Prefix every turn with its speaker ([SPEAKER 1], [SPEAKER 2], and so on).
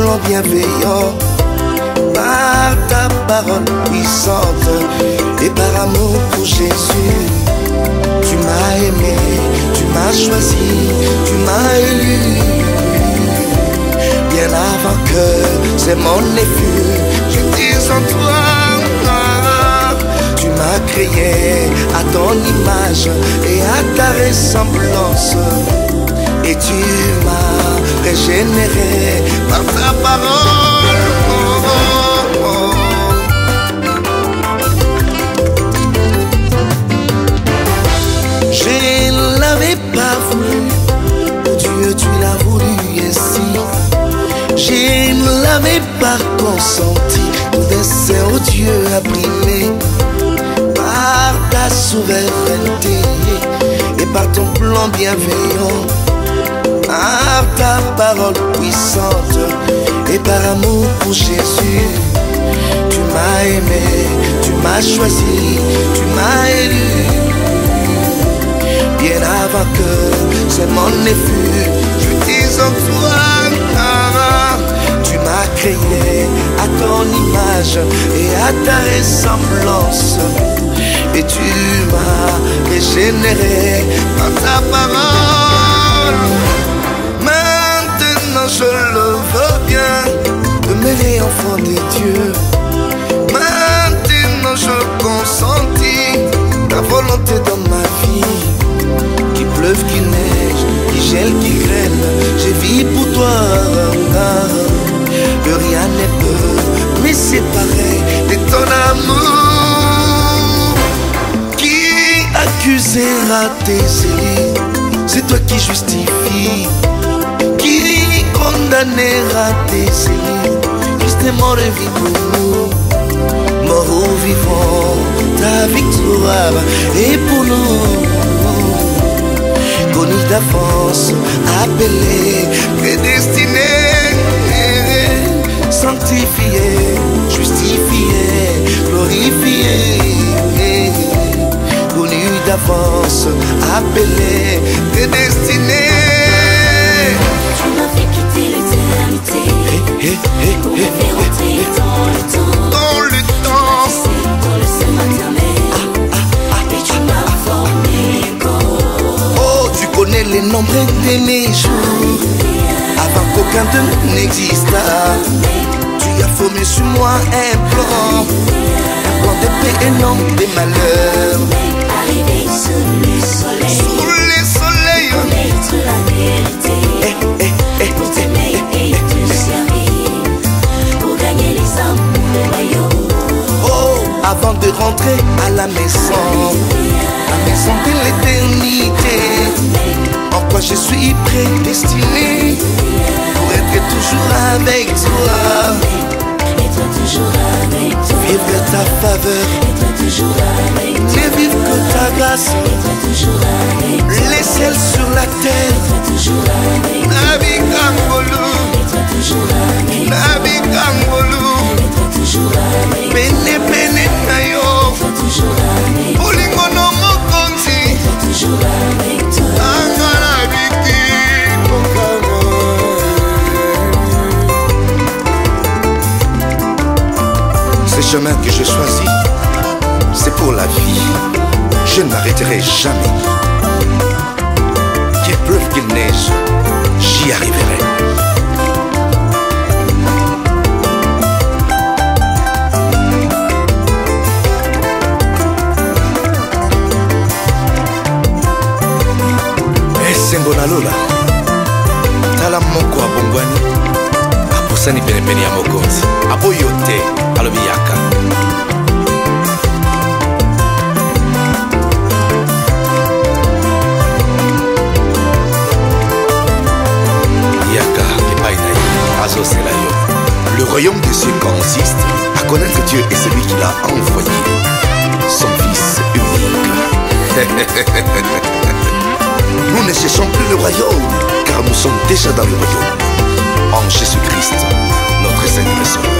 [SPEAKER 1] plan bienveillant, par ta parole puissante et par amour pour Jésus. Tu m'as aimé, tu m'as choisi, tu m'as élu. Bien avant que ces mondes n'aient vu, je dis en toi. Tu m'as créé à ton image et à ta ressemblance. Et tu m'as régénéré par ta parole. Je ne l'avais pas voulu, oh Dieu, tu l'as voulu ainsi. Je ne l'avais pas consenti, tout dessein, oh Dieu, imprimé par ta souveraineté et par ton plan bienveillant, par ta parole puissante et par amour pour Jésus. Tu m'as aimé, tu m'as choisi, tu m'as élu. Bien avant que ce monde n'ait vu, je dis en toi. Tu m'as créé à ton image et à ta ressemblance. Et tu m'as régénéré par ta parole. Maintenant je le veux bien de mêler enfant de Dieu. Maintenant je consentis ta volonté dans ma vie. Qu'il pleuve, qu'il neige, qu'il gèle, qu'il grêle, j'ai vis pour toi. Que rien ne peut me séparer de ton amour. Qui accusera tes élus? C'est toi qui justifie. Qui condamnera tes élus? Christ est mort et vit pour nous. Mort ou vivant, ta victoire est pour nous. Connu d'avance, appelé, prédestiné, sanctifié, justifié, glorifié. Connu d'avance, appelé, prédestiné.
[SPEAKER 2] Tu m'as fait quitter l'éternité pour me faire entrer dans le temps.
[SPEAKER 1] Dans le temps.
[SPEAKER 2] Dans le sein maternel. Et tu m'as formé corps.
[SPEAKER 1] Oh, tu connais les nombres de mes jours avant qu'aucun d'eux n'existât. Tu as formé sur moi un plan de paix et non des malheurs.
[SPEAKER 2] Arrivé sous le soleil,
[SPEAKER 1] Sous les soleils,
[SPEAKER 2] connaître la vérité, pour t'aimer et te servir, pour gagner les âmes pour le royaume.
[SPEAKER 1] oh, avant de rentrer à la maison de l'éternité, en quoi je suis prédestiné pour être toujours avec toi.
[SPEAKER 2] Être toujours avec toi.
[SPEAKER 1] Vivre ta faveur,
[SPEAKER 2] Être toujours avec toi.
[SPEAKER 1] ne vivre que ta grâce.
[SPEAKER 2] Être toujours avec toi.
[SPEAKER 1] Les ciels sur la terre.
[SPEAKER 2] Être toujours avec toi.
[SPEAKER 1] Nabikangolu,
[SPEAKER 2] Être toujours avec toi.
[SPEAKER 1] Nabikangolu,
[SPEAKER 2] Être toujours avec toi.
[SPEAKER 1] Pene pene nayo,
[SPEAKER 2] Être toujours avec toi.
[SPEAKER 1] Olingono mokonzi,
[SPEAKER 2] Être toujours avec toi.
[SPEAKER 1] Angala biki kokamo. Ce chemin que je choisis, c'est pour la vie. Je ne m'arrêterai jamais. Qu'il pleuve, qu'il neige, j'y arriverai. Esengo na lola, tala moko abongwani, apusani penepene ya mokonzi, aboyo te alobi yaka. Yaka epai na ye, azosela yo. Le royaume des cieux consiste à connaître Dieu et celui qui l'a envoyé, son Fils unique. Nous ne cherchons plus le royaume, car nous sommes déjà dans le royaume, en Jésus-Christ, notre Seigneur et Sauveur.